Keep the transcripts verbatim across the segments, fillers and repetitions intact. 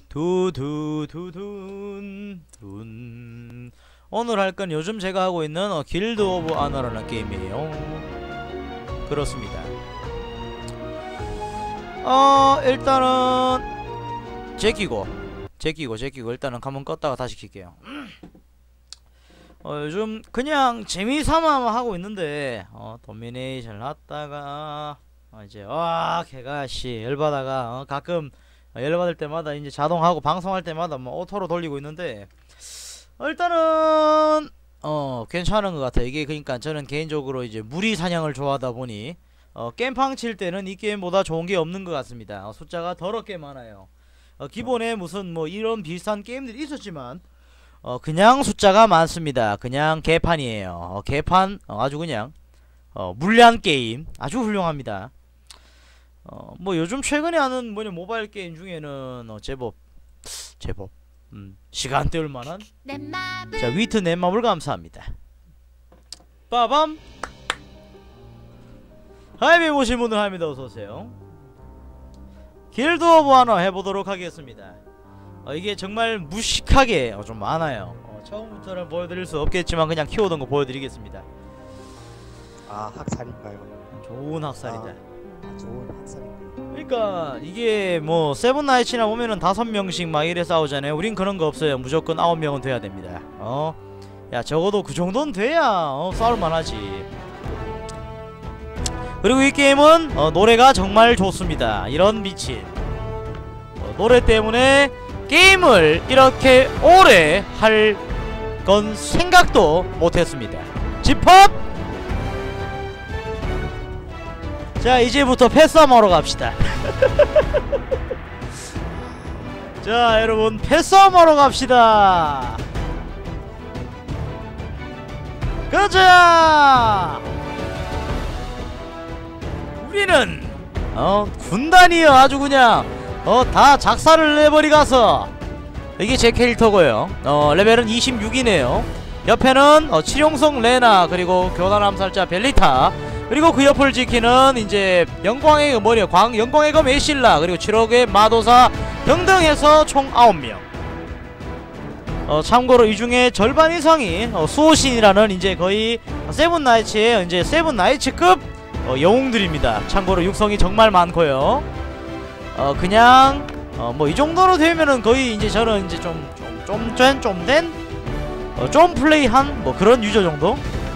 두두두둔 둔. 오늘 할 건 요즘 제가 하고 있는 어, 길드 오브 아너라는 게임이에요. 그렇습니다. 어 일단은 제끼고 제끼고 제끼고 일단은 가문 껐다가 다시 킬게요. 어 요즘 그냥 재미삼아 하고 있는데 어 도미네이션을 하다가 어, 이제 와 걔가 씨 열받아가 어, 가끔 어, 열받을 때마다 이제 자동하고 방송할 때마다 뭐 오토로 돌리고 있는데 어, 일단은 어 괜찮은 것 같아요. 이게 그러니까 저는 개인적으로 이제 무리 사냥을 좋아하다 보니 어 겜팡 칠 때는 이 게임보다 좋은 게 없는 것 같습니다. 어, 숫자가 더럽게 많아요. 어, 기본에 무슨 뭐 이런 비슷한 게임들이 있었지만 어 그냥 숫자가 많습니다. 그냥 개판이에요. 어, 개판 어, 아주 그냥 어 물량 게임 아주 훌륭합니다. 어 뭐 요즘 최근에 하는 뭐냐 모바일 게임 중에는 어, 제법 제법 음, 시간 때울 만한 자 위트 넷맘을 감사합니다. 빠밤 하이비 보신 분들 하이비다 어서오세요. 길드 오브 아너 해보도록 하겠습니다. 어, 이게 정말 무식하게 어, 좀 많아요. 어, 처음부터는 보여드릴 수 없겠지만 그냥 키워둔 거 보여드리겠습니다. 아 학살인가요? 좋은 학살이다. 아, 좋은 학살인가요? 그러니까 이게 뭐 세븐나이츠나 보면은 다섯 명씩 막 이래 싸우잖아요. 우린 그런 거 없어요. 무조건 아홉 명은 돼야 됩니다. 어? 야 적어도 그 정도는 돼야 어, 싸울만하지. 그리고 이 게임은 어, 노래가 정말 좋습니다. 이런 미친 어, 노래 때문에 게임을 이렇게 오래 할 건 생각도 못했습니다. 집합! 자 이제부터 패싸움하러 갑시다. 자 여러분 패싸움하러 갑시다. 가자! 우리는 어 군단이요. 아주 그냥 어 다 작사를 내버리가서 이게 제 캐릭터고요. 어 레벨은 이십육이네요 옆에는 어, 칠용성 레나 그리고 교단 암살자 벨리타 그리고 그 옆을 지키는 이제 영광의 뭐냐 광 영광의 검 에실라 그리고 칠억의 마도사 등등 해서 총 아홉 명. 어 참고로 이 중에 절반 이상이 어, 수호신이라는 이제 거의 세븐나이츠의 이제 세븐나이츠급 어, 영웅들입니다. 참고로 육성이 정말 많고요. 어 그냥 어 뭐 이 정도로 되면은 거의 이제 저는 이제 좀좀좀된 어, 좀 플레이한 뭐 그런 유저 정도.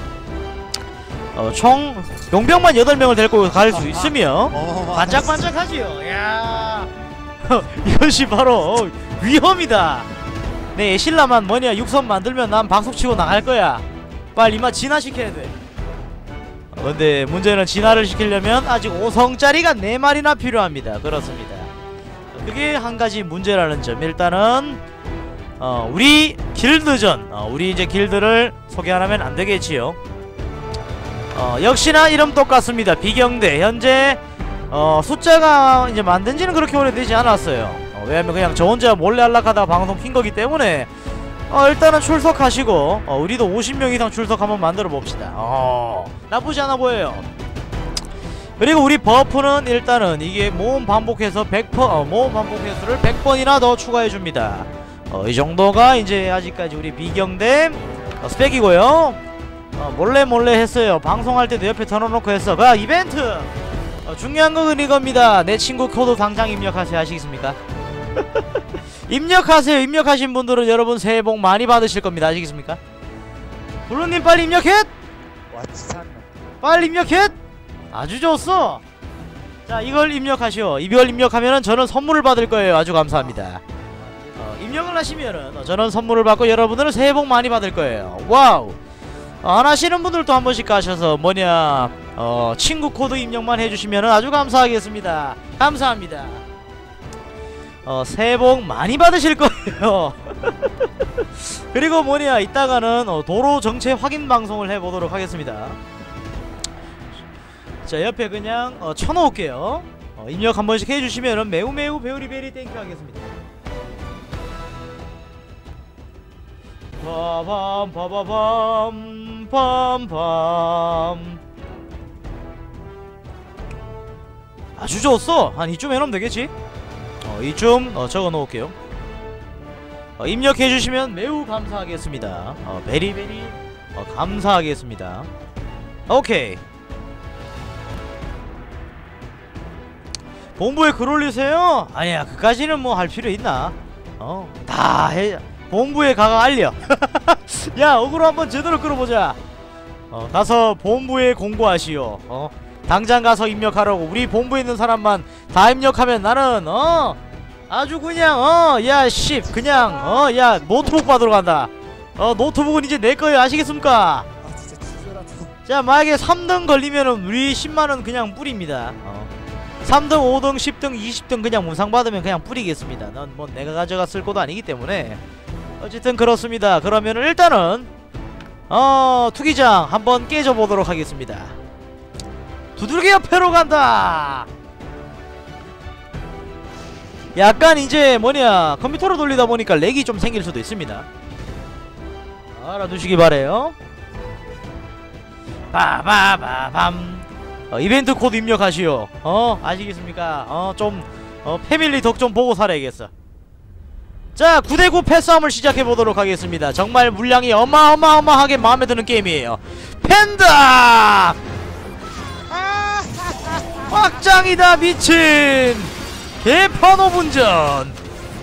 어 총 용병만 여덟 명을 데리고 갈 수 있으며 반짝반짝하지요. 야 이것이 바로 위험이다. 내 에실라만 뭐냐 육선 만들면 난 박수치고 나갈거야. 빨리 이마 진화시켜야 돼. 어, 근데 문제는 진화를 시키려면 아직 오성짜리가 네 마리나 필요합니다. 그렇습니다. 그게 한가지 문제라는 점. 일단은 어 우리 길드전 어, 우리 이제 길드를 소개 안하면 안되겠지요. 어 역시나 이름 똑같습니다. 비경대. 현재 어 숫자가 이제 만든지는 그렇게 오래되지 않았어요. 어, 왜냐면 그냥 저 혼자 몰래 할락하다가 방송 킨거기 때문에 어 일단은 출석하시고 어 우리도 오십 명 이상 출석 한번 만들어 봅시다. 어 나쁘지 않아 보여요. 그리고 우리 버프는 일단은 이게 모험 반복해서 백 퍼센트 어, 모험 반복 횟수를 백 번이나 더 추가해 줍니다. 어 이 정도가 이제 아직까지 우리 비경대 어, 스펙이고요. 어, 몰래 몰래 했어요. 방송할 때도 옆에 털어놓고 했어. 그 이벤트 어, 중요한 건 이겁니다. 내 친구 코드 당장 입력하세요. 아시겠습니까? 입력하세요. 입력하신 분들은 여러분 새해 복 많이 받으실 겁니다. 아시겠습니까? 블루님 빨리 입력해! 빨리 입력해! 아주 좋았어. 자 이걸 입력하시오. 이걸 입력하면은 저는 선물을 받을 거예요. 아주 감사합니다. 어, 입력을 하시면은 어, 저는 선물을 받고 여러분들은 새해 복 많이 받을 거예요. 와우. 어, 안 하시는 분들도 한 번씩 가셔서 뭐냐 어 친구 코드 입력만 해주시면은 아주 감사하겠습니다. 감사합니다. 어 새해 복 많이 받으실 거예요. 그리고 뭐냐 이따가는 어, 도로 정체 확인 방송을 해보도록 하겠습니다. 자 옆에 그냥 어, 쳐놓을게요. 어, 입력 한 번씩 해주시면은 매우 매우 베리베리 땡큐 하겠습니다. 빠밤 빠바밤 빰밤 아주 좋았어. 한 이쯤 해놓으면 되겠지? 어 이쯤 어, 적어 놓을게요. 어, 입력해주시면 매우 감사하겠습니다. 어, 베리베리 어, 감사하겠습니다. 오케이. 본부에 글 올리세요? 아니야, 그까지는 뭐 할 필요 있나? 어, 다 해. 본부에 가가 알려. 야, 어그로 한번 제대로 끌어보자. 어, 가서 본부에 공고하시오. 어, 당장 가서 입력하라고. 우리 본부에 있는 사람만 다 입력하면 나는 어 아주 그냥 어 야 씨 그냥 어 야 노트북 받으러 간다. 어 노트북은 이제 내 거예요. 아시겠습니까? 아 진짜 기절하다. 자, 만약에 삼 등 걸리면은 우리 십만원 그냥 뿌립니다. 어. 삼 등, 오 등, 십 등, 이십 등 그냥 문상 받으면 그냥 뿌리겠습니다. 넌 뭐 내가 가져갔을 것도 아니기 때문에. 어쨌든 그렇습니다. 그러면은 일단은 어 투기장 한번 깨져보도록 하겠습니다. 두들겨 옆에로 간다. 약간 이제 뭐냐 컴퓨터로 돌리다 보니까 렉이 좀 생길 수도 있습니다. 알아두시기 바래요. 빠바바밤. 어, 이벤트 코드 입력하시오. 어 아시겠습니까? 어 좀 어, 패밀리 덕 좀 보고 살아야겠어. 자, 구 대 구 패싸움을 시작해보도록 하겠습니다. 정말 물량이 어마어마어마하게 마음에 드는 게임이에요. 팬다! 확장이다 미친! 개판 오분전!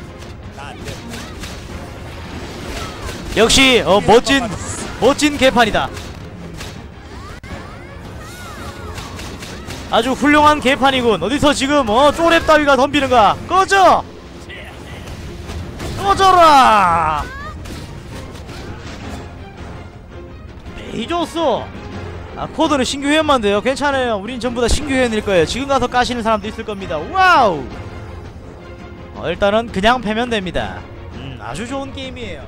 역시 어 멋진 멋진 개판이다. 아주 훌륭한 개판이군. 어디서 지금 어 쪼랩 따위가 덤비는가? 꺼져! 꺼져라! 에이 좋소. 아, 코드는 신규 회원만 돼요. 괜찮아요. 우린 전부 다 신규 회원일 거예요. 지금 가서 까시는 사람도 있을 겁니다. 와우! 어, 일단은 그냥 패면 됩니다. 음, 아주 좋은 게임이에요.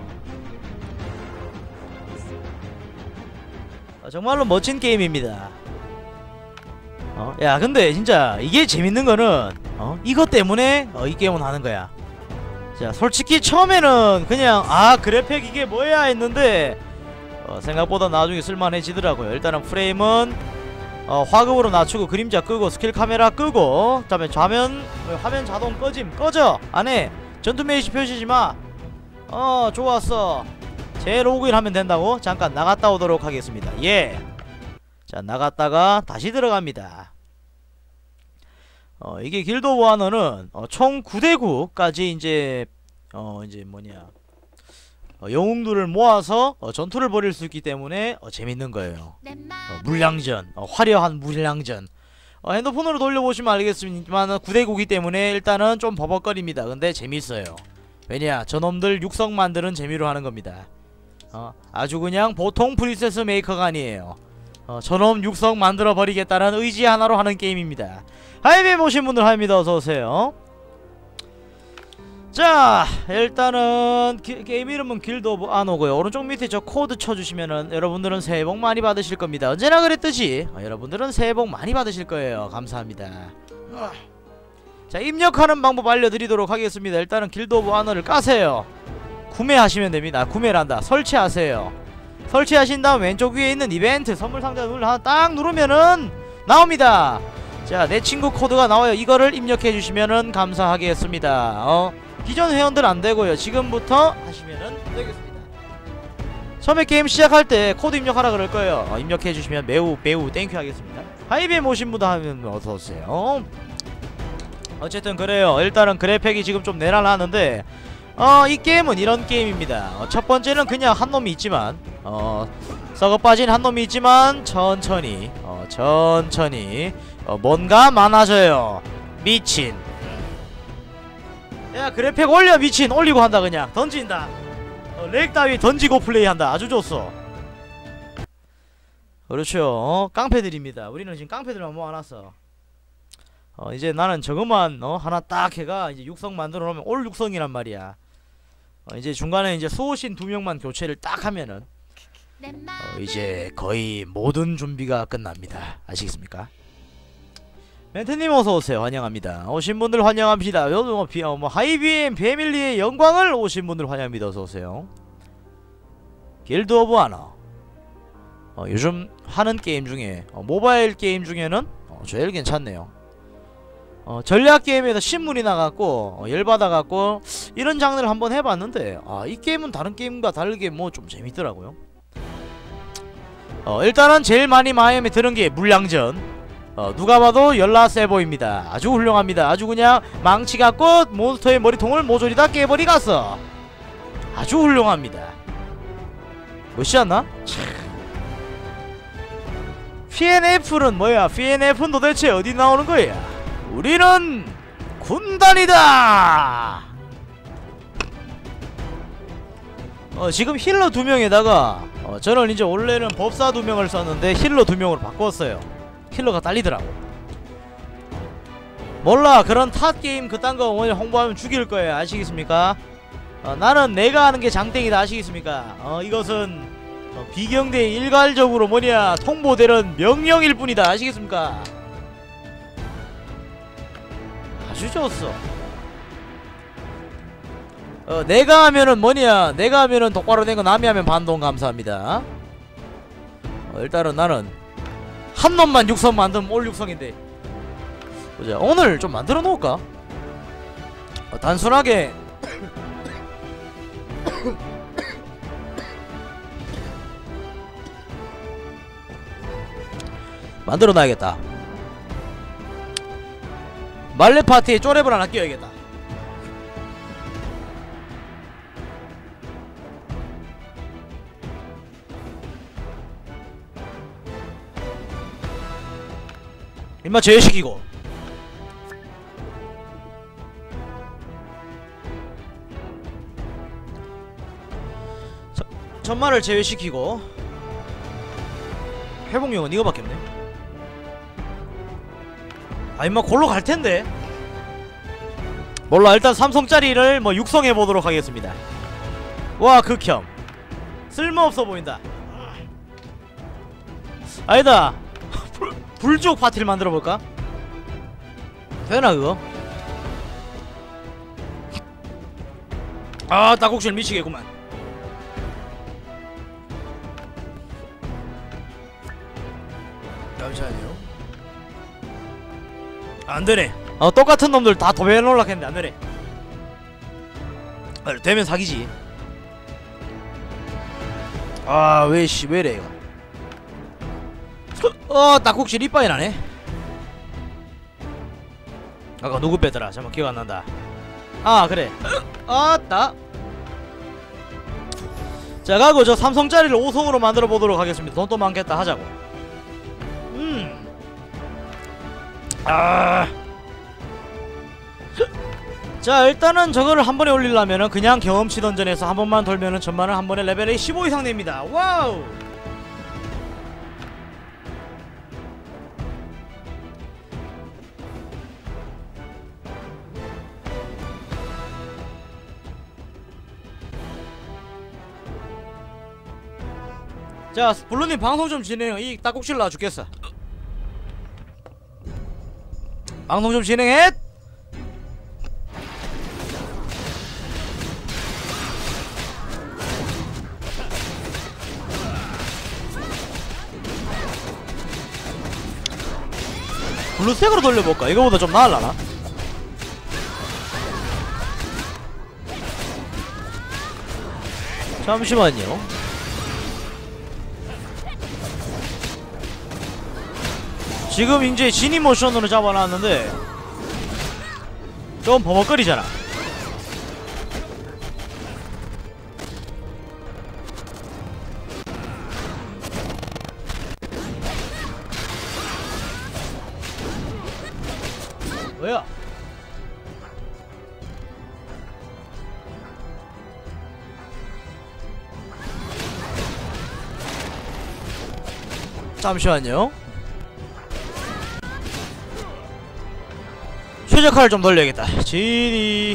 어, 정말로 멋진 게임입니다. 어, 야, 근데 진짜 이게 재밌는 거는 어, 이것 때문에 어, 이 게임은 하는 거야. 자, 솔직히 처음에는 그냥 아 그래픽 이게 뭐야 했는데 어, 생각보다 나중에 쓸만해지더라고요. 일단은 프레임은 어, 화급으로 낮추고 그림자 끄고 스킬 카메라 끄고 그다음에 좌면 화면 자동 꺼짐 꺼져 안해 전투 메이시 표시지마. 어 좋았어. 재로그인 하면 된다고. 잠깐 나갔다 오도록 하겠습니다. 예. 자, 나갔다가 다시 들어갑니다. 어 이게 길드 오브 와너는 어, 총 구 대 구까지 이제 어 이제 뭐냐 어, 영웅들을 모아서 어, 전투를 벌일 수 있기 때문에 어, 재밌는 거예요. 어, 물량전 어, 화려한 물량전. 어, 핸드폰으로 돌려보시면 알겠지만 구 대 구이기 때문에 일단은 좀 버벅거립니다. 근데 재밌어요. 왜냐 저놈들 육성 만드는 재미로 하는 겁니다. 어, 아주 그냥 보통 프린세스 메이커가 아니에요. 어, 저놈 육성 만들어 버리겠다는 의지 하나로 하는 게임입니다. 하이비에 오신 분들 하입니다. 어서오세요. 자, 일단은 기, 게임 이름은 길드 오브 아노고요. 오른쪽 밑에 저 코드 쳐주시면은 여러분들은 새해 복 많이 받으실 겁니다. 언제나 그랬듯이 어, 여러분들은 새해 복 많이 받으실 거예요. 감사합니다. 자, 입력하는 방법 알려드리도록 하겠습니다. 일단은 길드 오브 아노를 까세요. 구매하시면 됩니다. 구매란다. 설치하세요. 설치하신 다음 왼쪽 위에 있는 이벤트 선물 상자 눌러 하나 딱 누르면은 나옵니다. 자, 내 친구 코드가 나와요. 이거를 입력해 주시면은 감사하겠습니다. 어, 기존 회원들 안되고요. 지금부터 하시면은 되겠습니다. 처음에 게임 시작할 때 코드 입력하라 그럴 거예요. 어, 입력해 주시면 매우 매우 땡큐 하겠습니다. 하이비에 모신 분들 하면 어서오세요. 어쨌든 그래요. 일단은 그래픽이 지금 좀 내란하는데 어, 이 게임은 이런 게임입니다. 어, 첫 번째는 그냥 한 놈이 있지만 어, 썩어 빠진 한 놈이 있지만 천천히 어, 천천히 어, 뭔가 많아져요. 미친. 야, 그래픽 올려 미친. 올리고 한다. 그냥 던진다. 어, 렉 따위 던지고 플레이한다. 아주 좋소. 그렇죠. 어, 깡패들입니다. 우리는 지금 깡패들만 모아놨어. 어, 이제 나는 저것만 어, 하나 딱 해가 이제 육성 만들어 놓으면 올 육성이란 말이야. 어, 이제 중간에 이제 수호신 두 명만 교체를 딱 하면은 어, 이제 거의 모든 준비가 끝납니다. 아시겠습니까? 멘트님 어서오세요. 환영합니다. 오신 분들 환영합니다. 뭐, 뭐 하이비엠 패밀리의 영광을 오신 분들 환영합니다. 어서오세요. 길드 오브 아너 어, 요즘 하는 게임 중에 어, 모바일 게임 중에는 어, 제일 괜찮네요. 어, 전략 게임에서 신문이 나갔고 어, 열받아갖고 이런 장르를 한번 해봤는데 아 이 게임은 다른 게임과 다르게 뭐 좀 재밌더라고요. 어 일단은 제일 많이 마음에 드는 게 물량전. 어 누가 봐도 열나 세 보입니다. 아주 훌륭합니다. 아주 그냥 망치 갖고 몬스터의 머리통을 모조리 다 깨버리갔어. 아주 훌륭합니다. 멋있지 않나? 피엔에프는 뭐야? 피엔에프는 도대체 어디 나오는 거야? 우리는 군단이다. 어 지금 힐러 두 명에다가 어 저는 이제 원래는 법사 두 명을 썼는데 힐러 두 명으로 바꿨어요. 힐러가 딸리더라고. 몰라 그런 탓게임 그딴 거 오늘 홍보하면 죽일 거예요. 아시겠습니까? 어, 나는 내가 하는 게 장땡이다. 아시겠습니까? 어 이것은 어, 비경대에 일괄적으로 뭐냐 통보되는 명령일 뿐이다. 아시겠습니까? 아주 좋았어. 어 내가 하면은 뭐냐 내가 하면은 똑바로 된 거 남이 하면 반동 감사합니다. 어, 일단은 나는 한 놈만 육성 만들면 올 육성인데 보자. 오늘 좀 만들어 놓을까? 어, 단순하게 만들어 놔야겠다. 말레 파티에 쪼랩을 하나 끼워야겠다. 임마 제외시키고 저, 전말을 제외시키고 회복용은 이거밖에 없네. 아 임마 골로 갈텐데. 몰라 일단 삼성짜리를 뭐 육성해보도록 하겠습니다. 와 극혐. 쓸모없어 보인다. 아니다 불족 파티를 만들어볼까? 되나 그거? 아 딱국실 미치겠구만. 잠시만요. 안되네. 어 똑같은 놈들 다 도배해놓으려고 했는데 안되네. 아, 되면 사기지. 아 왜씨 왜이래 이거. 어 딱국실 이빠이 나네. 아까 누구 빼더라. 잠깐 기억 안 난다. 아 그래. 아따. 자 가고 저 삼성짜리를 오성으로 만들어 보도록 하겠습니다. 돈 또 많겠다 하자고. 음. 아. 자 일단은 저거를 한 번에 올리려면은 그냥 경험치 던전에서 한 번만 돌면은 전만을 한 번에 레벨이 십오 이상 냅니다. 와우. 자 블루님 방송 좀 진행해. 이 딱국실 나 죽겠어. 방송 좀 진행해. 블루색으로 돌려볼까? 이거보다 좀 나을라나? 잠시만요. 지금 이제 지니 모션으로 잡아놨는데 좀 버벅거리잖아. 뭐야? 잠시만요. 최적화를 좀 돌려야겠다. 지리.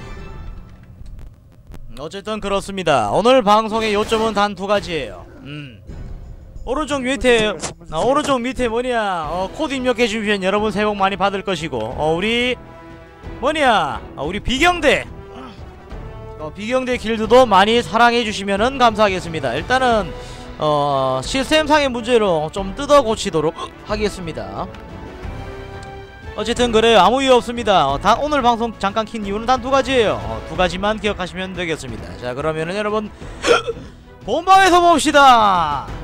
어쨌든 그렇습니다. 오늘 방송의 요점은 단 두 가지예요. 음. 오른쪽 밑에 어, 오른쪽 밑에 뭐냐 어, 코드 입력해 주시면 여러분 새해 복 많이 받을 것이고 어, 우리 뭐냐 어, 우리 비경대 어, 비경대 길드도 많이 사랑해 주시면은 감사하겠습니다. 일단은 어, 시스템상의 문제로 좀 뜯어 고치도록 하겠습니다. 어쨌든 그래요. 아무 이유 없습니다. 어, 다 오늘 방송 잠깐 킨 이유는 단 두 가지예요. 어, 두 가지만 기억하시면 되겠습니다. 자, 그러면은 여러분 본방에서 봅시다.